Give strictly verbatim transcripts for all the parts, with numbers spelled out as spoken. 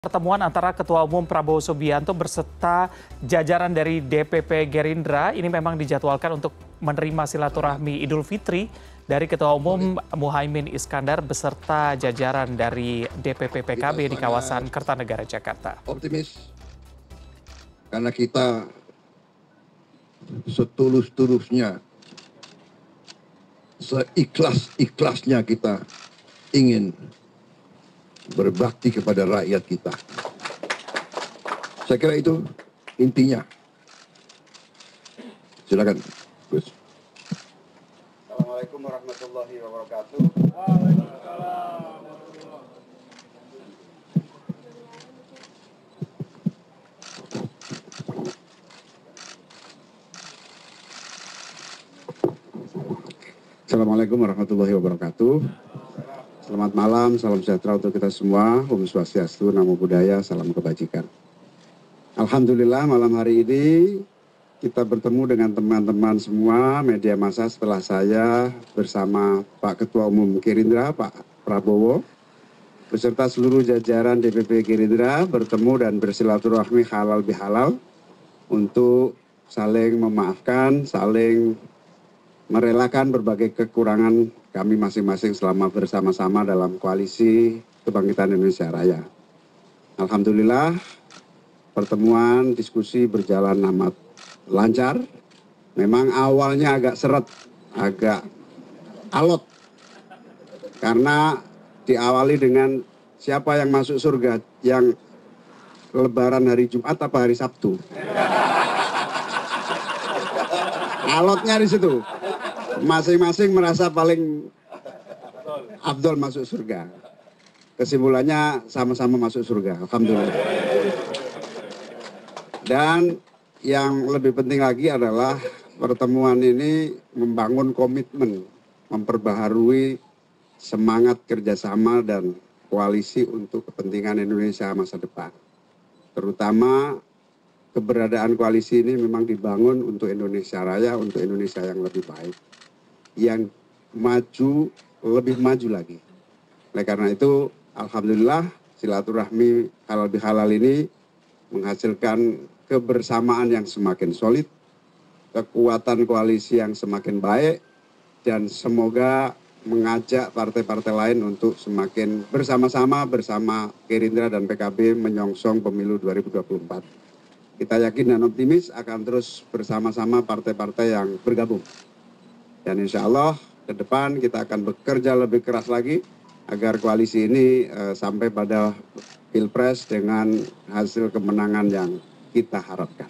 Pertemuan antara Ketua Umum Prabowo Subianto berserta jajaran dari D P P Gerindra ini memang dijadwalkan untuk menerima silaturahmi Idul Fitri dari Ketua Umum Muhaimin Iskandar beserta jajaran dari D P P P K B di kawasan Kertanegara, Jakarta. Optimis karena kita setulus-tulusnya, seikhlas-ikhlasnya kita ingin berbakti kepada rakyat kita. Saya kira itu intinya. Silakan, Gus. Assalamualaikum warahmatullahi wabarakatuh. Assalamualaikum warahmatullahi wabarakatuh. Selamat malam, salam sejahtera untuk kita semua. Om Swastiastu, Namo Buddhaya, salam kebajikan. Alhamdulillah malam hari ini kita bertemu dengan teman-teman semua media massa setelah saya bersama Pak Ketua Umum Gerindra, Pak Prabowo, beserta seluruh jajaran D P P Gerindra bertemu dan bersilaturahmi halal bihalal untuk saling memaafkan, saling merelakan berbagai kekurangan kami masing-masing selama bersama-sama dalam koalisi Kebangkitan Indonesia Raya. Alhamdulillah pertemuan diskusi berjalan amat lancar. Memang awalnya agak seret, agak alot. Karena diawali dengan siapa yang masuk surga, yang lebaran hari Jumat apa hari Sabtu. Alotnya di situ. Masing-masing merasa paling afdol masuk surga. Kesimpulannya sama-sama masuk surga. Alhamdulillah. Dan yang lebih penting lagi adalah pertemuan ini membangun komitmen, memperbaharui semangat kerjasama dan koalisi untuk kepentingan Indonesia masa depan. Terutama keberadaan koalisi ini memang dibangun untuk Indonesia Raya, untuk Indonesia yang lebih baik, yang maju, lebih maju lagi. Oleh karena itu, alhamdulillah silaturahmi halal bihalal ini menghasilkan kebersamaan yang semakin solid, kekuatan koalisi yang semakin baik, dan semoga mengajak partai-partai lain untuk semakin bersama-sama bersama Gerindra dan P K B menyongsong pemilu dua ribu dua puluh empat. Kita yakin dan optimis akan terus bersama-sama partai-partai yang bergabung. Dan insya Allah ke depan kita akan bekerja lebih keras lagi agar koalisi ini uh, sampai pada Pilpres dengan hasil kemenangan yang kita harapkan.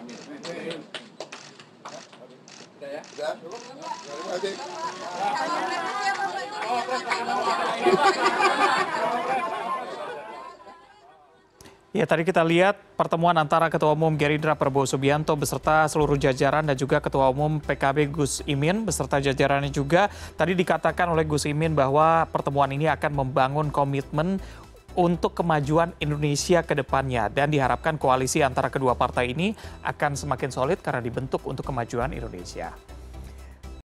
Ya, tadi kita lihat pertemuan antara Ketua Umum Gerindra Prabowo Subianto beserta seluruh jajaran dan juga Ketua Umum P K B Gus Imin beserta jajarannya juga. Tadi dikatakan oleh Gus Imin bahwa pertemuan ini akan membangun komitmen untuk kemajuan Indonesia ke depannya dan diharapkan koalisi antara kedua partai ini akan semakin solid karena dibentuk untuk kemajuan Indonesia.